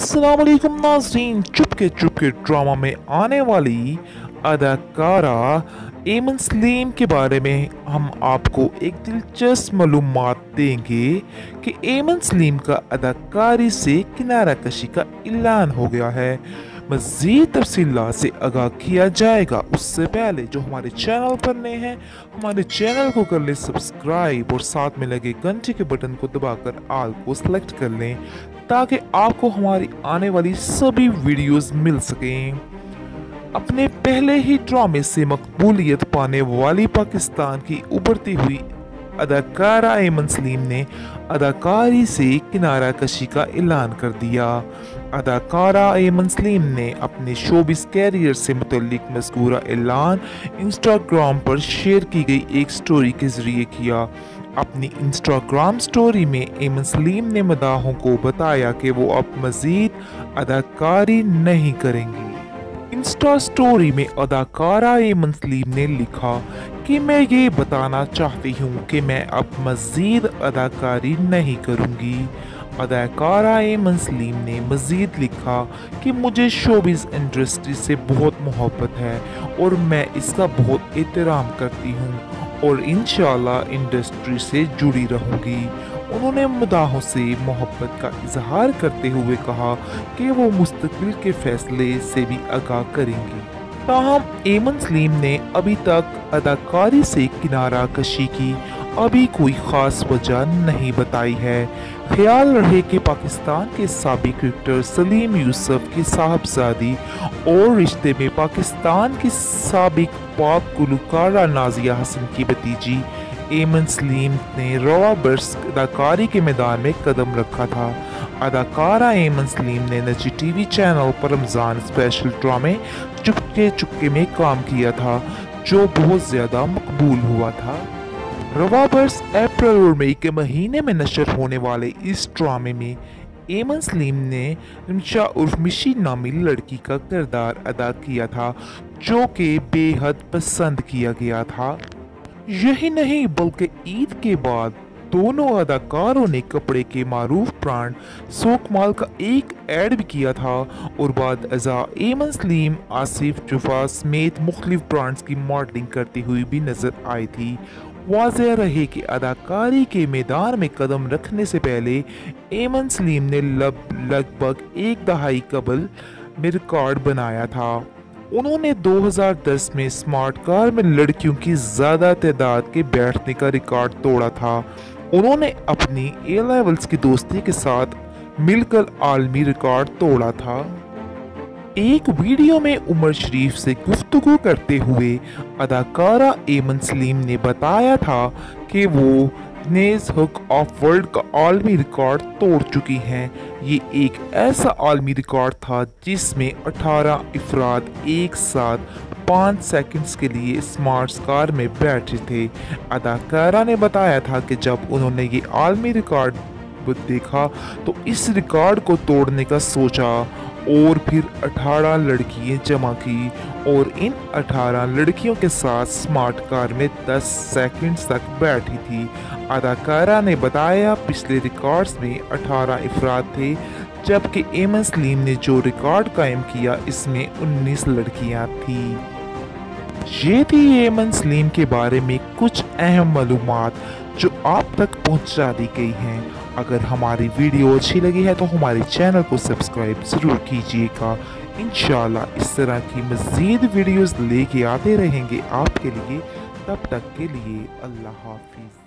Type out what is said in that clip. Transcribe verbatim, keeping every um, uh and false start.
अस्सलाम वालेकुम नाज़रीन। चुपके चुपके ड्रामा में आने वाली अदाकारा एमन सलीम के बारे में हम आपको एक दिलचस्प मालूमात देंगे कि एमन सलीम का अदाकारी से किनारा कशी का ऐलान हो गया है। मज़ीद तफसीलात से आगाह किया जाएगा उससे पहले जो हमारे चैनल पर नए हैं हमारे चैनल को कर लें सब्सक्राइब और साथ में लगे घंटे के बटन को दबाकर आल को सिलेक्ट कर लें ताकि आपको हमारी आने वाली सभी वीडियोस मिल सकें। अपने पहले ही ड्रामे से मकबूलियत पाने वाली पाकिस्तान की उभरती हुई अदाकारा एमन सलीम ने अदाकारी से किनारा कशी का ऐलान कर दिया। अदाकारा एमन सलीम ने अपने शोबिस कैरियर से मुतल्लिक मज़कूरा ऐलान इंस्टाग्राम पर शेयर की गई एक स्टोरी के ज़रिए किया। अपनी इंस्टाग्राम स्टोरी में एमन सलीम ने मदाहों को बताया कि वो अब मज़ीद अदाकारी नहीं करेंगी। इंस्टा स्टोरी में अदाकारा एमन सलीम ने लिखा कि मैं ये बताना चाहती हूँ कि मैं अब मज़ीद अदाकारी नहीं करूँगी। अदाकारा एमन सलीम ने मज़ीद लिखा कि मुझे शोबिज़ इंडस्ट्री से बहुत मोहब्बत है और मैं इसका बहुत एहतराम करती हूँ और इंशाल्लाह इंडस्ट्री से जुड़ी रहूँगी। उन्होंने मदाहों से मोहब्बत का इजहार करते हुए कहा कि वो मुस्तकिल के फैसले से भी आगाह करेंगी। ताहम एमन सलीम ने अभी तक अदाकारी से किनारा कशी की अभी कोई ख़ास वजह नहीं बताई है। ख्याल रहे कि पाकिस्तान के साबिक क्रिकेटर सलीम यूसुफ की साहबजादी और रिश्ते में पाकिस्तान की साबिक पाक गुलकारा नाजिया हसन की भतीजी एमन सलीम ने रवा बरस अदाकारी के मैदान में कदम रखा था। अदाकारा एमन सलीम ने निजी टीवी चैनल पर रमज़ान स्पेशल ड्रामे चुपके चुपके में काम किया था जो बहुत ज़्यादा मकबूल हुआ था। रवा बरस अप्रैल और मई के महीने में नशर होने वाले इस ड्रामे में एमन सलीम ने रिमशा उर्फ मिशी नामी लड़की का किरदार अदा किया था जो कि बेहद पसंद किया गया था। यही नहीं बल्कि ईद के बाद दोनों अदाकारों ने कपड़े के मारूफ ब्रांड सोकमाल का एक ऐड भी किया था और बाद अज़ा एमन सलीम आसिफ जुफा समेत मुख्तलिफ ब्रांड्स की मॉडलिंग करती हुई भी नजर आई थी। वाज़ेह रहे कि अदाकारी के मैदान में कदम रखने से पहले एमन सलीम ने लगभग एक दहाई कबल में रिकॉर्ड बनाया था। उन्होंने दो हज़ार दस में स्मार्ट कार में लड़कियों की ज़्यादा तादाद के बैठने का रिकॉर्ड तोड़ा था। उन्होंने अपनी ए लेवल्स की दोस्ती के साथ मिलकर आलमी रिकॉर्ड तोड़ा था। एक वीडियो में उमर शरीफ से गुफ्तगू करते हुए अदाकारा एमन सलीम ने बताया था कि वो गिनीज बुक ऑफ वर्ल्ड का आलमी रिकॉर्ड तोड़ चुकी हैं। ये एक ऐसा आलमी रिकॉर्ड था जिसमें अठारह अफराद एक साथ पाँच सेकंड्स के लिए स्मार्ट कार में बैठे थे। अदाकारा ने बताया था कि जब उन्होंने ये आलमी रिकॉर्ड देखा तो इस रिकॉर्ड को तोड़ने का सोचा और फिर अठारह लड़कियां जमा की और इन अठारह लड़कियों के साथ स्मार्ट कार में दस सेकंड्स तक बैठी थी। अदाकारा ने बताया पिछले रिकॉर्ड्स में अठारह अफराद थे जबकि एमन सलीम ने जो रिकॉर्ड कायम किया इसमें उन्नीस लड़कियां थी। ये थी एमन सलीम के बारे में कुछ अहम मालूमात जो आप तक पहुंचा दी गई हैं। अगर हमारी वीडियो अच्छी लगी है तो हमारे चैनल को सब्सक्राइब ज़रूर कीजिएगा। इंशाल्लाह इस तरह की मज़ीद वीडियोस लेके आते रहेंगे आपके लिए। तब तक के लिए अल्लाह हाफिज़।